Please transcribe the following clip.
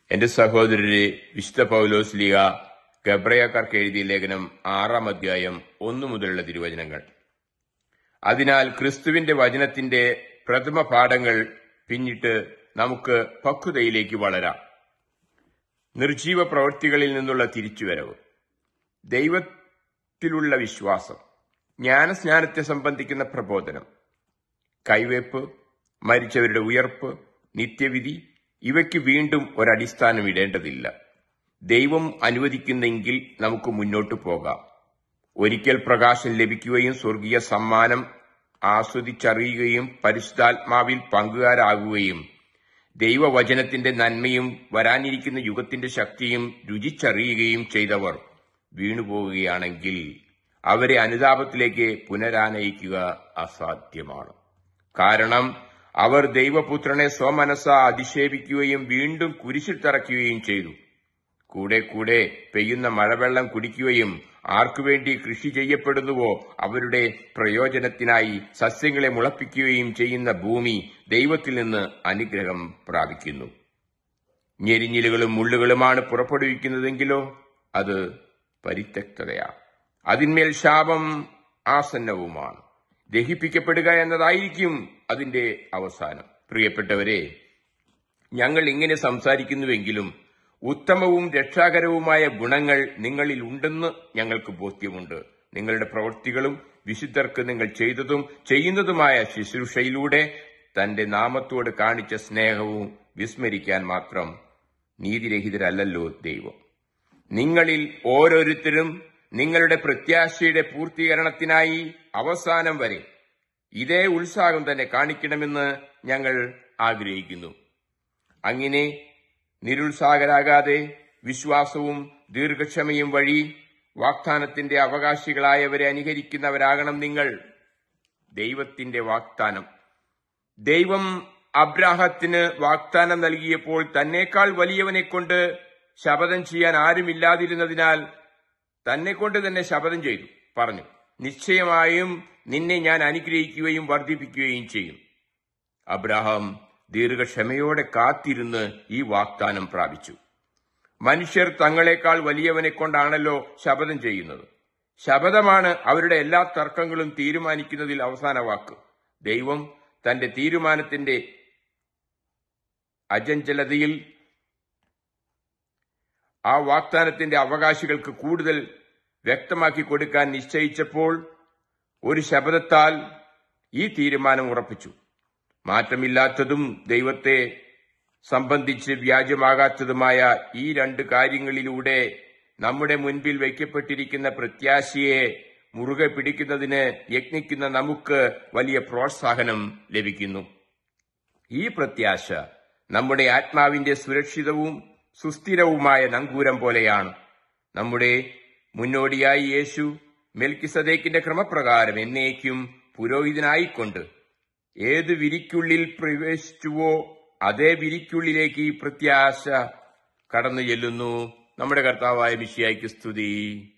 എന്റെ സഹോദരരെ, വിശുദ്ധ പൗലോസ് ലീഗ ഗബ്രയക്കാർക്ക് എഴുതിയ ലേഖനം 6-ാം അധ്യായം 1 മുതലുള്ള തിരുവചനങ്ങൾ. അതിനാൽ ക്രിസ്തുവിന്റെ വചനത്തിന്റെ പ്രഥമ പാഠങ്ങൾ പിന്നിട്ട് നമുക്ക് പക്വതയിലേക്ക് വളരാം. നിർജീവ പ്രവൃത്തികളിൽ നിന്നുള്ള തിരിച്ചുവരവ്, ദൈവത്തിലുള്ള വിശ്വാസം, ജ്ഞാനസ്നാനത്തെ സംബന്ധിക്കുന്ന പ്രബോധനം, കൈവയ്പ്, മരിച്ചവരുടെ ഉയർപ്പ്, നിത്യവിധി, ഇവയ്ക്ക് വീണ്ടും ഒരടിസ്ഥാനം ഇടേണ്ടതില്ല. ദൈവം അനുവദിക്കുന്നെങ്കിൽ നമുക്ക് മുന്നോട്ടു പോകാം. ഒരിക്കൽ പ്രകാശം ലഭിക്കുകയും സ്വർഗീയ സമ്മാനം ആസ്വദിച്ചറിയുകയും പരിശുദ്ധാത്മാവിൽ പങ്കുകാരാകുകയും ദൈവവചനത്തിന്റെ നന്മയും വരാനിരിക്കുന്ന യുഗത്തിന്റെ ശക്തിയും രുചിച്ചറിയുകയും ചെയ്തവർ വീണുപോകുകയാണെങ്കിൽ അവരെ അനുതാപത്തിലേക്ക് പുനരാനയിക്കുക അസാധ്യമാണ്. കാരണം അവർ ദൈവപുത്രനെ സ്വമനസ്സ അധിക്ഷേപിക്കുകയും വീണ്ടും കുരിശിൽ തറയ്ക്കുകയും ചെയ്തു. കൂടെ കൂടെ പെയ്യുന്ന മഴവെള്ളം കുടിക്കുകയും ആർക്കുവേണ്ടി കൃഷി ചെയ്യപ്പെടുന്നുവോ അവരുടെ പ്രയോജനത്തിനായി സസ്യങ്ങളെ മുളപ്പിക്കുകയും ചെയ്യുന്ന ഭൂമി ദൈവത്തിൽ നിന്ന് അനുഗ്രഹം പ്രാപിക്കുന്നു. ഞെരിഞ്ഞിലുകളും മുള്ളുകളുമാണ് പുറപ്പെടുവിക്കുന്നതെങ്കിലോ അത് പരിത്യക്തതയാണ്. അതിന്മേൽ ശാപം ആസന്നവുമാണ്. ദഹിപ്പിക്കപ്പെടുക എന്നതായിരിക്കും അതിന്റെ അവസാനം. പ്രിയപ്പെട്ടവരെ, ഞങ്ങൾ ഇങ്ങനെ സംസാരിക്കുന്നുവെങ്കിലും ഉത്തമവും രക്ഷാകരവുമായ ഗുണങ്ങൾ നിങ്ങളിൽ ഉണ്ടെന്ന് ഞങ്ങൾക്ക് ബോധ്യമുണ്ട്. നിങ്ങളുടെ പ്രവൃത്തികളും വിശുദ്ധർക്ക് നിങ്ങൾ ചെയ്തതും ചെയ്യുന്നതുമായ ശുശ്രൂഷയിലൂടെ തന്റെ നാമത്തോട് കാണിച്ച സ്നേഹവും വിസ്മരിക്കാൻ മാത്രം നീതിരഹിതരല്ലല്ലോ ദൈവം. നിങ്ങളിൽ ഓരോരുത്തരും നിങ്ങളുടെ പ്രത്യാശയുടെ പൂർത്തീകരണത്തിനായി അവസാനം വരെ ഇതേ ഉത്സാഹം തന്നെ കാണിക്കണമെന്ന് ഞങ്ങൾ ആഗ്രഹിക്കുന്നു. അങ്ങനെ നിരുത്സാഹരാകാതെ വിശ്വാസവും ദീർഘക്ഷമയും വഴി വാഗ്ദാനത്തിന്റെ അവകാശികളായവരെ അനുകരിക്കുന്നവരാകണം നിങ്ങൾ. ദൈവത്തിന്റെ വാഗ്ദാനം. ദൈവം അബ്രാഹത്തിന് വാഗ്ദാനം നൽകിയപ്പോൾ തന്നേക്കാൾ വലിയവനെക്കൊണ്ട് ശപഥം ചെയ്യാൻ ആരുമില്ലാതിരുന്നതിനാൽ തന്നെക്കൊണ്ട് തന്നെ ശപഥം ചെയ്തു. പറഞ്ഞു, നിശ്ചയമായും നിന്നെ ഞാൻ അനുഗ്രഹിക്കുകയും വർദ്ധിപ്പിക്കുകയും ചെയ്യും. അബ്രാഹാം ദീർഘക്ഷമയോടെ കാത്തിരുന്ന് ഈ വാഗ്ദാനം പ്രാപിച്ചു. മനുഷ്യർ തങ്ങളെക്കാൾ വലിയവനെ കൊണ്ടാണല്ലോ ശപഥം ചെയ്യുന്നത്. ശപഥമാണ് അവരുടെ എല്ലാ തർക്കങ്ങളും തീരുമാനിക്കുന്നതിൽ അവസാന വാക്ക്. ദൈവം തന്റെ തീരുമാനത്തിന്റെ അചഞ്ചലതയിൽ ആ വാഗ്ദാനത്തിന്റെ അവകാശികൾക്ക് കൂടുതൽ വ്യക്തമാക്കി കൊടുക്കാൻ നിശ്ചയിച്ചപ്പോൾ ഒരു ശപഥത്താൽ ഈ തീരുമാനം ഉറപ്പിച്ചു. മാറ്റമില്ലാത്തതും ദൈവത്തെ സംബന്ധിച്ച് വ്യാജമാകാത്തതുമായ ഈ 2 കാര്യങ്ങളിലൂടെ നമ്മുടെ മുൻപിൽ വയ്ക്കപ്പെട്ടിരിക്കുന്ന പ്രത്യാശയെ മുറുകെ പിടിക്കുന്നതിന് യത്നിക്കുന്ന നമുക്ക് വലിയ പ്രോത്സാഹനം ലഭിക്കുന്നു. ഈ പ്രത്യാശ നമ്മുടെ ആത്മാവിന്റെ സുരക്ഷിതവും സുസ്ഥിരവുമായ നങ്കൂരം പോലെയാണ്. നമ്മുടെ മുന്നോടിയായി യേശു മെൽക്കിസദേക്കിന്റെ ക്രമപ്രകാരം എന്നേക്കും പുരോഹിതനായിക്കൊണ്ട് ഏത് വിരിക്കുള്ളിൽ പ്രവേശിച്ചുവോ അതേ വിരിക്കുള്ളിലേക്ക് ഈ പ്രത്യാശ കടന്നു ചെല്ലുന്നു. നമ്മുടെ കർത്താവായ മിശിഹായ്ക്ക് സ്തുതി.